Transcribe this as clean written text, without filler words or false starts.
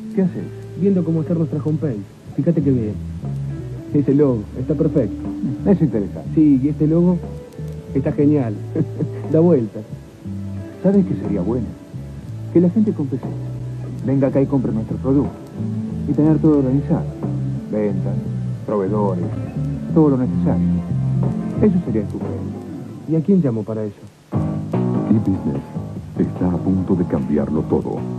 ¿Qué haces? Viendo cómo hacer nuestra homepage. Fíjate que bien. Ese logo está perfecto. Es interesante. Sí, y este logo está genial. Da vueltas. ¿Sabes qué sería bueno? Que la gente compre Sets. Venga acá y compre nuestros productos. Y tener todo organizado. Ventas, proveedores, todo lo necesario. Eso sería estupendo. ¿Y a quién llamo para eso? E-Business está a punto de cambiarlo todo.